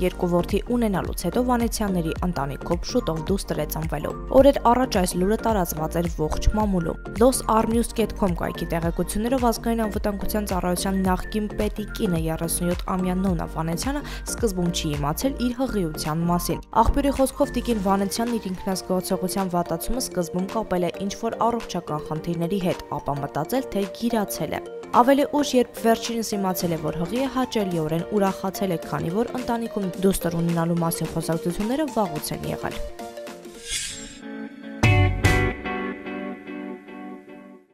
Երկու որդի ունենալուց հետո Վանեցյանների ընտանիքով շուտով դուստր է ծնվելու։ Օրեր առաջ այս լուրը տարածված էր ողջ մամուլում։ Armenian.com կայքի տեղեկություններով ազգային անվտանգության ծառայության նախկին պետի կինը 37-ամյա Նոնա Վանեցյանը սկզբում չի իմացել իր հղիության մասին։ Աղբյուրի խոսքով տիկին Վանեցյանն իր ինքնազգացողության վատացումը սկզբում կապել է ինչ-որ առողջական խնդիրների հետ, ապա մտածել, թե գիրացել է։ Ավելի ուշ, երբ վերջինս իմացել է, որ հղիը հաճելիորեն ուրախացել է, քանի որ ընտանիքում դուստր ունենալու մասին խոսակցությունները վաղուց են եղել։